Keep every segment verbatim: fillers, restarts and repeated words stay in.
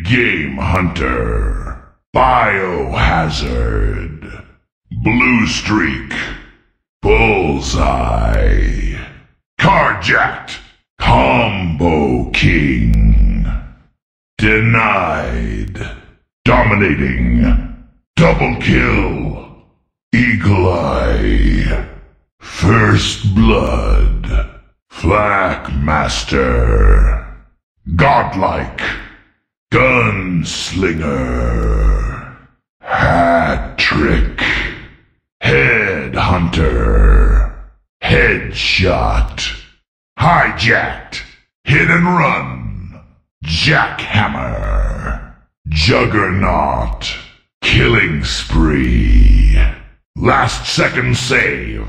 Game Hunter, Biohazard, Blue Streak, Bullseye, Carjacked, Combo King, Denied, Dominating, Double Kill, Eagle Eye, First Blood, Flak Master, Godlike, Gunslinger, Hat Trick, Head Hunter, Headshot, Hijacked, Hit and Run, Jackhammer, Juggernaut, Killing Spree, Last Second Save,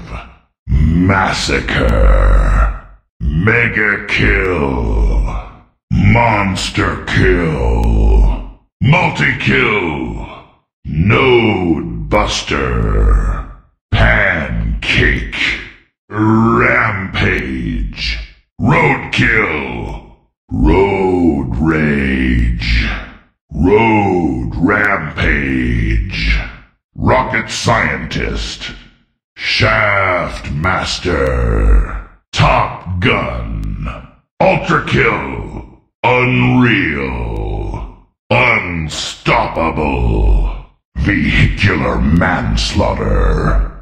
Massacre, Mega Kill, Monster Kill, Multi-Kill, Node Buster, Pancake, Rampage, Roadkill, Road Rage, Road Rampage, Rocket Scientist, Shaft Master, Top Gun, Ultra Kill, Unreal, Unstoppable, Vehicular Manslaughter,